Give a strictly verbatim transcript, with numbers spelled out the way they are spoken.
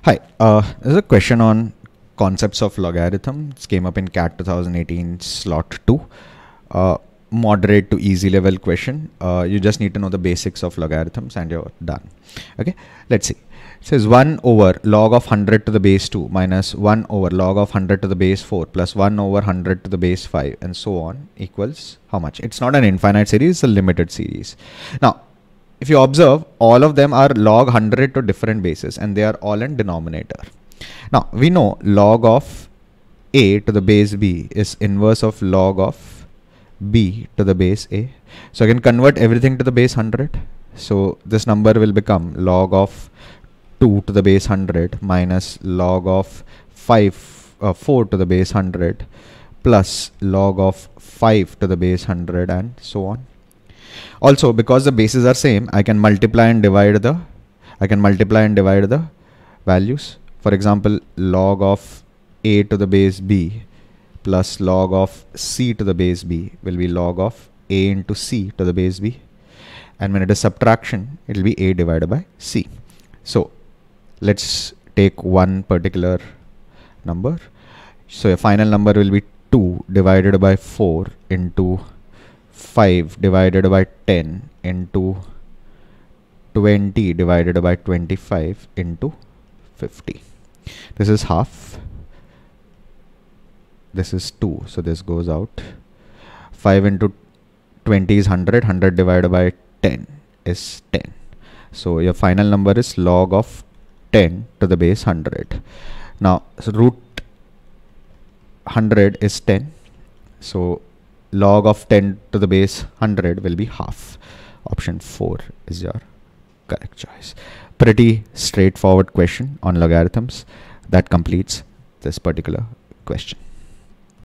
Hi, uh, there's a question on concepts of logarithm. It came up in C A T twenty eighteen slot two. Uh, moderate to easy level question. Uh, you just need to know the basics of logarithms and you're done. Okay, let's see. It says one over log of one hundred to the base two minus one over log of one hundred to the base four plus one over one hundred to the base five and so on equals how much? It's not an infinite series, it's a limited series. Now, if you observe, all of them are log one hundred to different bases and they are all in denominator. Now, we know log of a to the base b is inverse of log of b to the base a. So I can convert everything to the base one hundred. So this number will become log of two to the base one hundred minus log of five, uh, four to the base one hundred plus log of five to the base one hundred and so on. Also, because the bases are same, I can multiply and divide the I can multiply and divide the values. For example, log of a to the base b plus log of c to the base b will be log of a into c to the base b, and when it is subtraction, it will be a divided by c. So let's take one particular number. So your final number will be two divided by four into five divided by ten into twenty divided by twenty-five into fifty. This is half. This is two, so this goes out. five into twenty is one hundred. one hundred divided by ten is ten. So your final number is log of ten to the base one hundred. Now, so root one hundred is ten. So log of ten to the base one hundred will be half. Option four is your correct choice. Pretty straightforward question on logarithms. That completes this particular question.